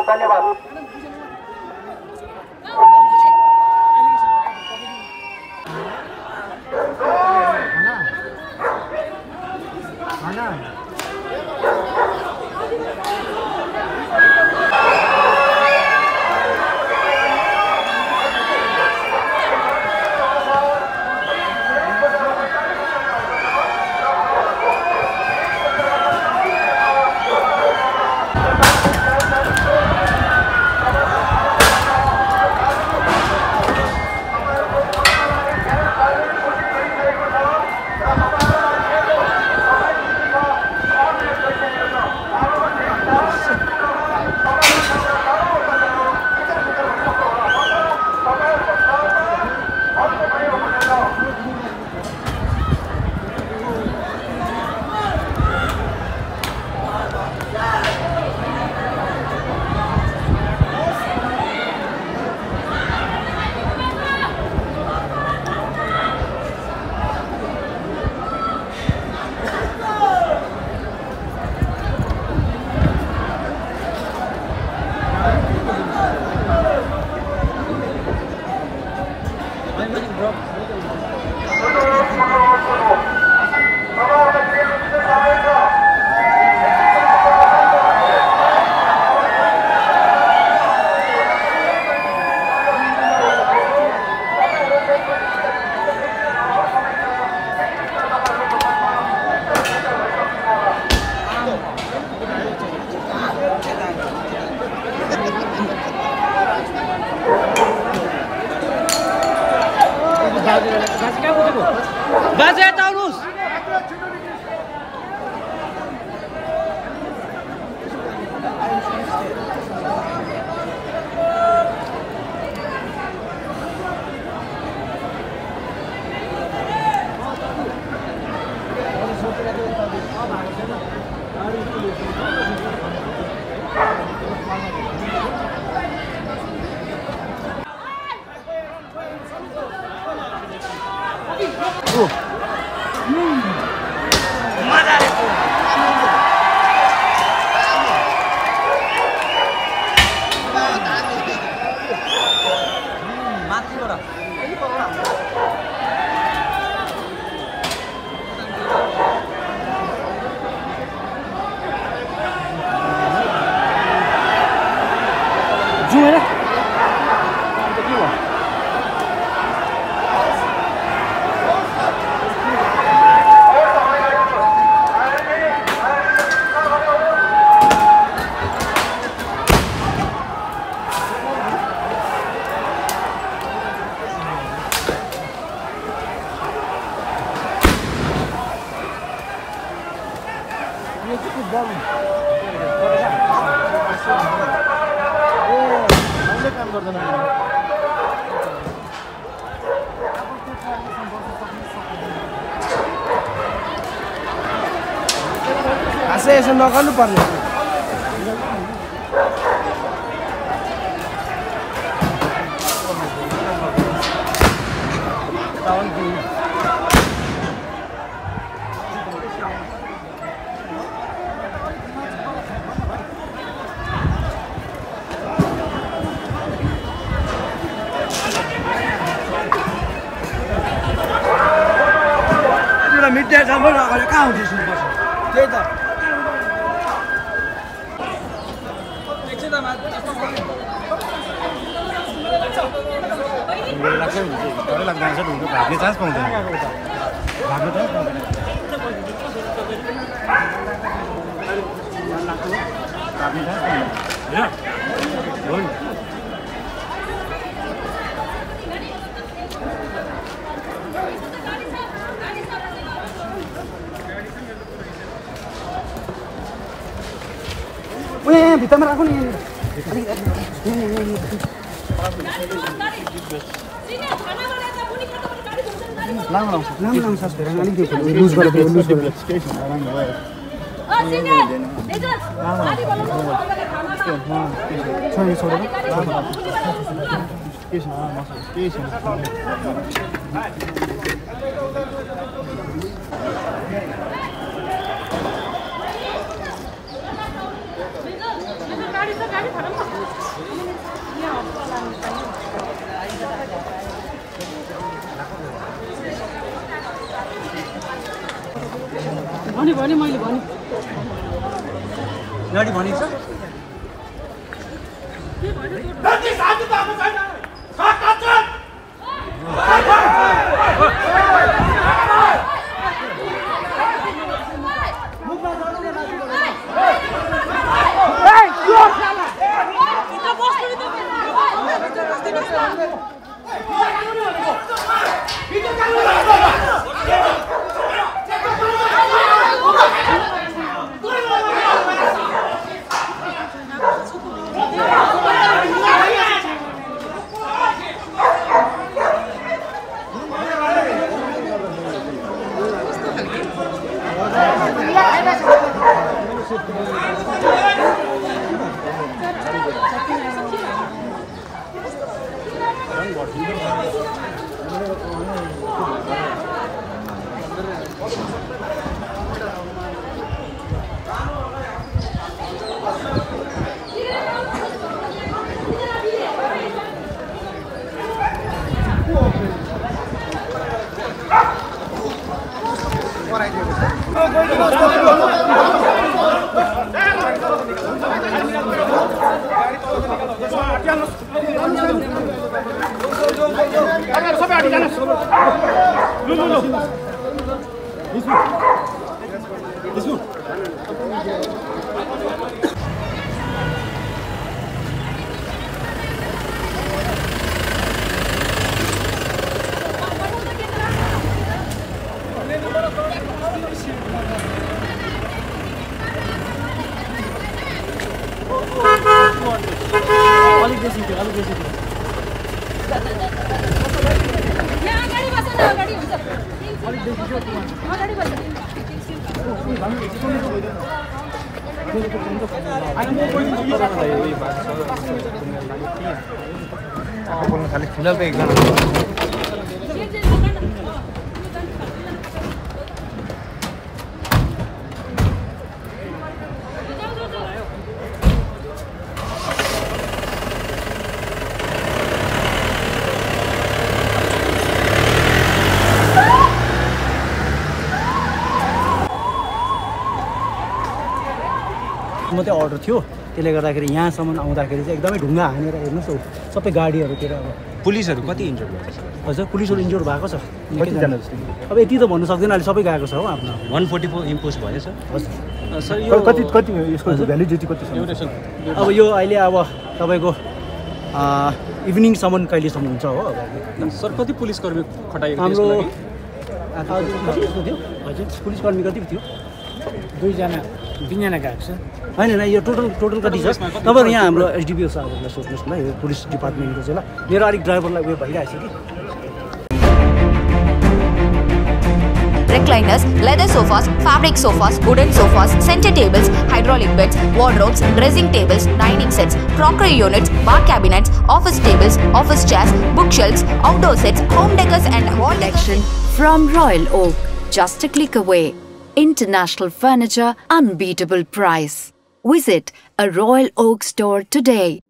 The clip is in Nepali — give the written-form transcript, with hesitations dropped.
धन्यवाद। बाजे हटाउनुस् यसो नगर्नु पर्ने मिडिया जाम्बो नगरे कहाँ हुन्छ सुन्नुपर्छ त्यही त डरै लाग्दैन सर हुनु भाग्ने चान्स पाउँदैन भाग्ने चान्स पाउँदैन भाग्ने चान्स पाउँदैन ओए भित्तामा राखौ नि लुज गरेर लुज गरेर भने मैले भने गाडी भनेछ खाली फिलहाल त एकजना मात्रै अर्डर थियो त्यसले गर्दाखेरि यहाँसम्म आउँदाखेरि चाहिँ एकदमै ढुङ्गा हानेर हेर्नुहोस् सबै गाडीहरूतिर अब पुलिसहरू कति इन्जर्ड भएको छ हजुर पुलिसहरू इन्जोर भएको छ कतिजना जस्तो अब यति त भन्नु सक्दैन अहिले सबै गएको छ हो आफ्नो 144 इम्पोज भयो सर हजुर सर यो कति यसको भ्यालिडिटी कति छ अब यो अहिले अब तपाईँको इभिनिङसम्म कहिलेसम्म हुन्छ हो सर कति पुलिसकर्मी खटाइएको हाम्रो कति थियो हजुर पुलिसकर्मी कति थियो दुईजना गएको छ होइन यो टोटल कति छ तपाईँहरू यहाँ हाम्रो एसडिपिओ साहबहरूलाई सोध्नुहोस् न यो पुलिस डिपार्टमेन्टको चाहिँ ल मेरो अलिक ड्राइभरलाई उयो भइरहेको छ कि Recliners, leather sofas, fabric sofas, wooden sofas, center tables, hydraulic beds, wardrobes, dressing tables, dining sets, crockery units, bar cabinets, office tables, office chairs, bookshelves, outdoor sets, home decors and wall collection from Royal Oak. Just a click away. International furniture, unbeatable price. Visit a Royal Oak store today.